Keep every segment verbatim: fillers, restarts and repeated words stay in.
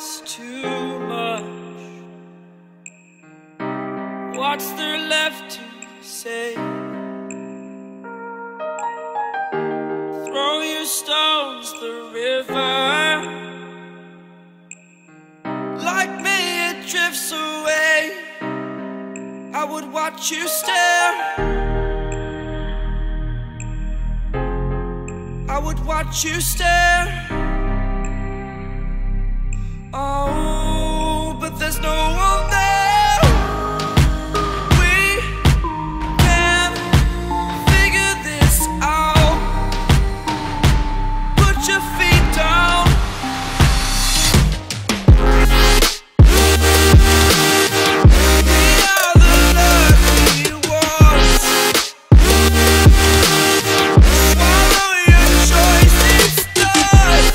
is too much. What's there left to say? Throw your stones the river. Like me it drifts away. I would watch you stare. I would watch you stare. Oh, but there's no one there. We can figure this out. Put your feet down. We are the lucky ones. Swallow your choice, it's done.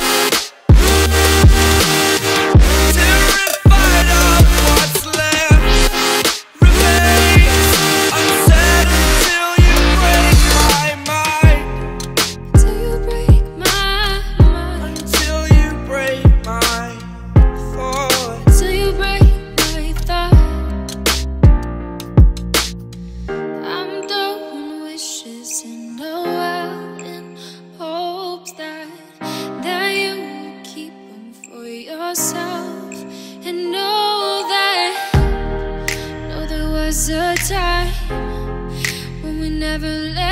Terrified of what's left remains unsaid until you break my mind. Till you break my mind. Until you break my thought. Till you break my thought. I'm throwing wishes in a well in hopes that that you will keep them for yourself. And know that, know there was a time when we never let